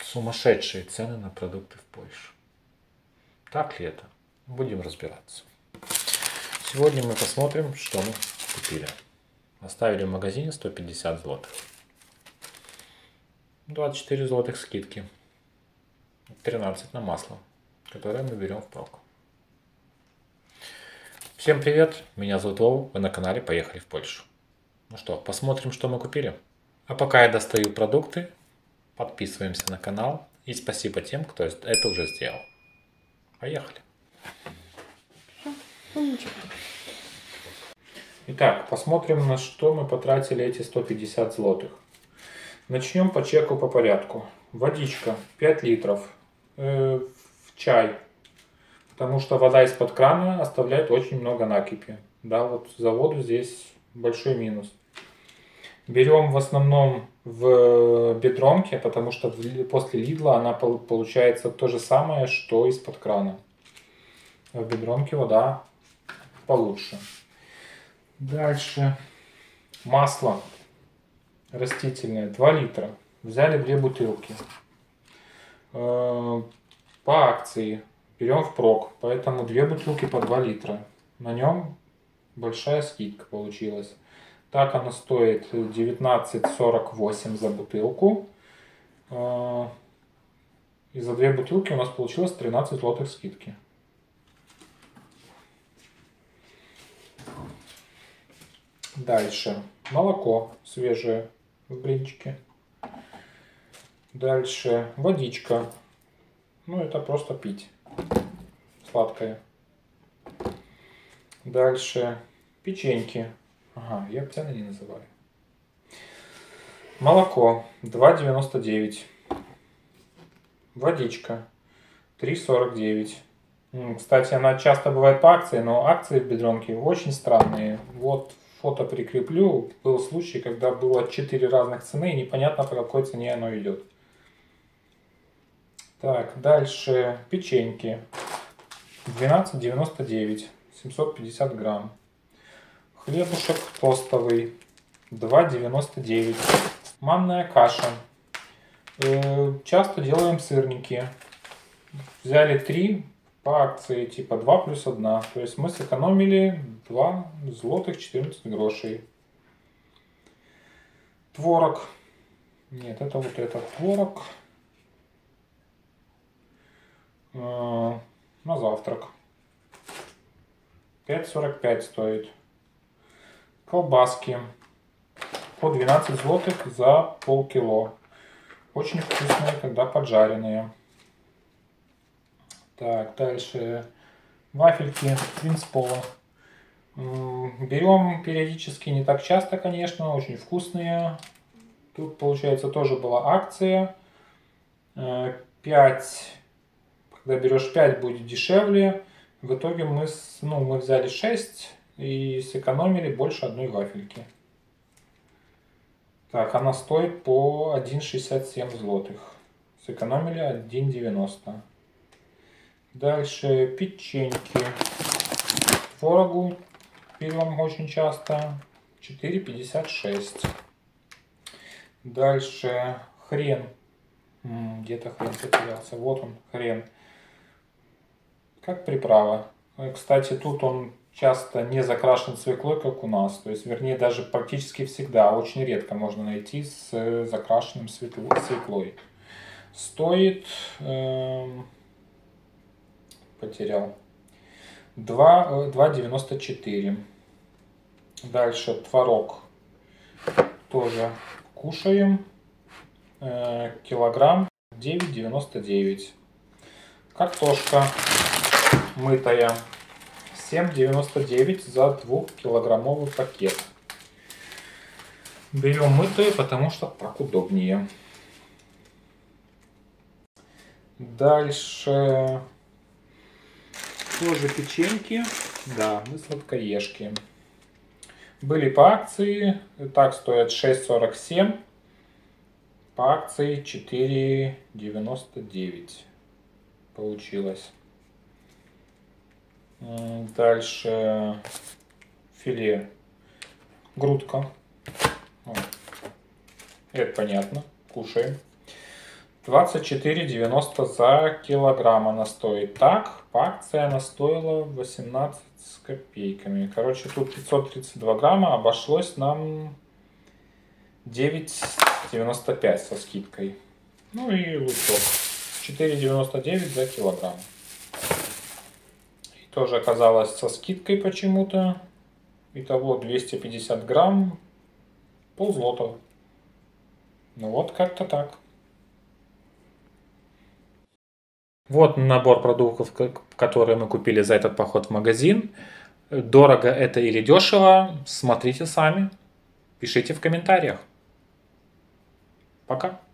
Сумасшедшие цены на продукты в Польше. Так ли это? Будем разбираться. Сегодня мы посмотрим, что мы купили. Оставили в магазине 150 злотых. 24 злотых скидки. 13 на масло, которое мы берем впрок. Всем привет, меня зовут Вова, вы на канале Поехали в Польшу. Ну что, посмотрим, что мы купили. А пока я достаю продукты, подписываемся на канал и спасибо тем, кто это уже сделал. Поехали. Итак, посмотрим, на что мы потратили эти 150 злотых. Начнем по чеку по порядку. Водичка 5 литров в чай, потому что вода из-под крана оставляет очень много накипи. Да, вот за воду здесь большой минус. Берем в основном в бедронке, потому что после Лидла она получается то же самое, что из-под крана. В бедронке вода получше. Дальше масло растительное 2 литра. Взяли 2 бутылки. По акции берем впрок, поэтому 2 бутылки по 2 литра. На нем большая скидка получилась. Так оно стоит 19,48 за бутылку. И за 2 бутылки у нас получилось 13 злотых скидки. Дальше молоко свежее в блинчике. Дальше водичка. Ну, это просто пить. Сладкое. Дальше печеньки. Ага, я цены не называю. Молоко 2,99. Водичка 3,49. Кстати, она часто бывает по акции, но акции в бедронке очень странные. Вот фото прикреплю. Был случай, когда было 4 разных цены, и непонятно, по какой цене оно идет. Так, дальше печеньки 12,99, 750 грамм. Хлебушек тостовый 2,99. Манная каша. Часто делаем сырники. Взяли 3 по акции, типа 2 плюс 1. То есть мы сэкономили 2 злотых 14 грошей. Творог. Нет, это вот этот творог. На завтрак. 5,45 стоит. Колбаски. По 12 злотых за полкило. Очень вкусные, когда поджаренные. Так, дальше вафельки Принц-Пола. Берем периодически, не так часто, конечно, очень вкусные. Тут, получается, тоже была акция. 5, когда берешь 5, будет дешевле. В итоге мы взяли 6 и сэкономили больше одной вафельки. Так, она стоит по 1,67 злотых. Сэкономили 1,90. Дальше печеньки. Творогу берем очень часто. 4,56. Дальше хрен. Где-то хрен потерялся. Вот он, хрен. Как приправа. Кстати, тут он часто не закрашен свеклой, как у нас. То есть, вернее, даже практически всегда. Очень редко можно найти с закрашенным свеклой. Стоит... потерял. 2,94. Дальше творог. Тоже кушаем. Килограмм 9,99. Картошка мытая 7,99 за 2-килограммовый пакет. Берем мытую, потому что так удобнее. Дальше тоже печеньки. Да, мы сладкоежки. Были по акции. Так стоят 6,47. По акции 4,99 получилось. Дальше филе. Грудка. Это понятно. Кушаем. 24,90 за килограмм она стоит. Так, по акции она стоила 18 с копейками. Короче, тут 532 грамма, обошлось нам 9,95 со скидкой. Ну и лучок. 4,99 за килограмм. И тоже оказалось со скидкой почему-то. Итого 250 грамм, ползлотого. Ну вот как-то так. Вот набор продуктов, которые мы купили за этот поход в магазин. Дорого это или дешево, смотрите сами. Пишите в комментариях. Пока.